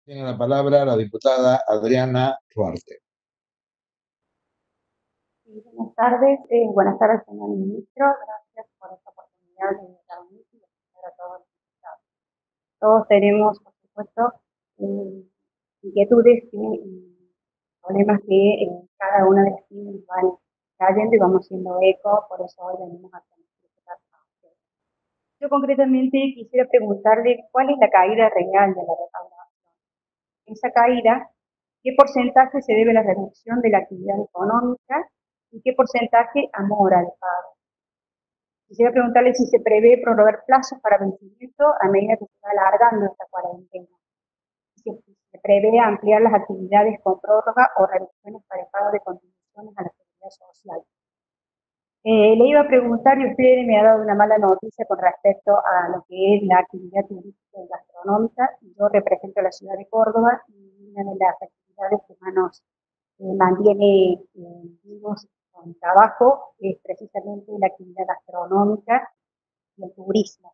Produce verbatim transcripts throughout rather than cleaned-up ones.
Tiene la palabra la diputada Adriana Ruarte. Sí, buenas tardes, eh, buenas tardes, señor ministro. Gracias por esta oportunidad de reunir y de escuchar a todos los diputados. Todos tenemos, por supuesto, eh, inquietudes que, y problemas que en cada una de las pymes van cayendo y vamos siendo eco, por eso hoy venimos a tener este trabajo. Yo concretamente quisiera preguntarle cuál es la caída real de la recaudación. Esa caída, ¿qué porcentaje se debe a la reducción de la actividad económica y qué porcentaje a mora de pago? Quisiera preguntarle si se prevé prorrogar plazos para vencimiento a medida que se va alargando esta cuarentena. Si se prevé ampliar las actividades con prórroga o reducciones para el pago de contribuciones a la seguridad social. Eh, le iba a preguntar y usted me ha dado una mala noticia con respecto a lo que es la actividad turística y gastronómica. Yo represento a la ciudad de Córdoba y una de las actividades que más nos eh, mantiene eh, vivos con trabajo es precisamente la actividad gastronómica y el turismo.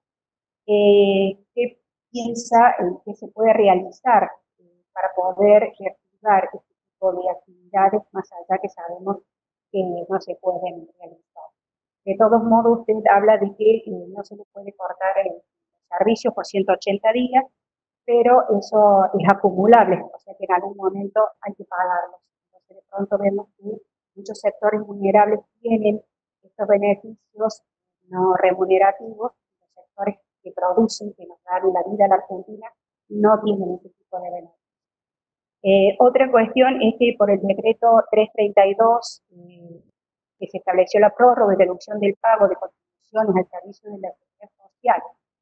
Eh, ¿Qué piensa en qué se puede realizar eh, para poder reactivar este tipo de actividades más allá que sabemos que no se pueden realizar? De todos modos, usted habla de que eh, no se le puede cortar el servicio por ciento ochenta días, pero eso es acumulable, o sea que en algún momento hay que pagarlos. Entonces, de pronto vemos que muchos sectores vulnerables tienen estos beneficios no remunerativos, los sectores que producen, que nos dan la vida a la Argentina, no tienen ese tipo de beneficios. Eh, otra cuestión es que por el decreto trescientos treinta y dos, eh, que se estableció la prórroga y reducción del pago de contribuciones al servicio de la seguridad social,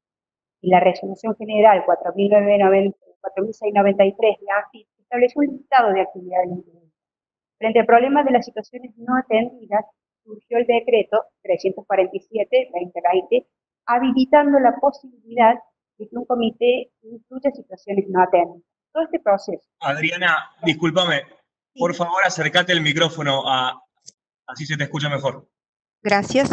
y la resolución general cuatro mil seiscientos noventa y tres de A F I P estableció un listado de actividades incluidas. Frente al problema de las situaciones no atendidas, surgió el decreto trescientos cuarenta y siete barra dos mil veinte, habilitando la posibilidad de que un comité incluya situaciones no atendidas. Todo este proceso. Adriana, discúlpame, por favor acércate el micrófono, a, así se te escucha mejor. Gracias.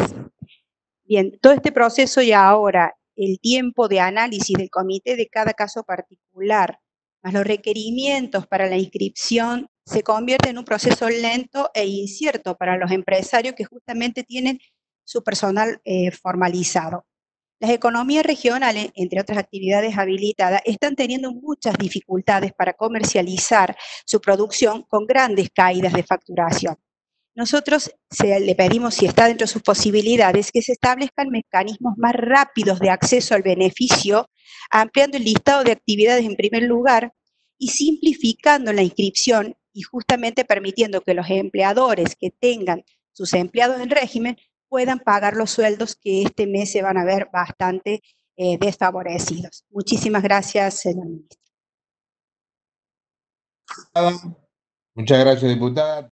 Bien, todo este proceso y ahora el tiempo de análisis del comité de cada caso particular, más los requerimientos para la inscripción, se convierte en un proceso lento e incierto para los empresarios que justamente tienen su personal eh, formalizado. Las economías regionales, entre otras actividades habilitadas, están teniendo muchas dificultades para comercializar su producción con grandes caídas de facturación. Nosotros se, le pedimos, si está dentro de sus posibilidades, que se establezcan mecanismos más rápidos de acceso al beneficio, ampliando el listado de actividades en primer lugar y simplificando la inscripción y justamente permitiendo que los empleadores que tengan sus empleados en régimen puedan pagar los sueldos que este mes se van a ver bastante eh, desfavorecidos. Muchísimas gracias, señor ministro. Muchas gracias, diputada.